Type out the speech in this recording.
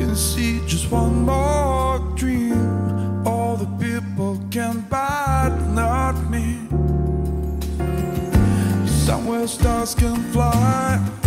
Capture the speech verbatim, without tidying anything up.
can see just one more dream. All the people can buy, but not me. Somewhere stars can fly.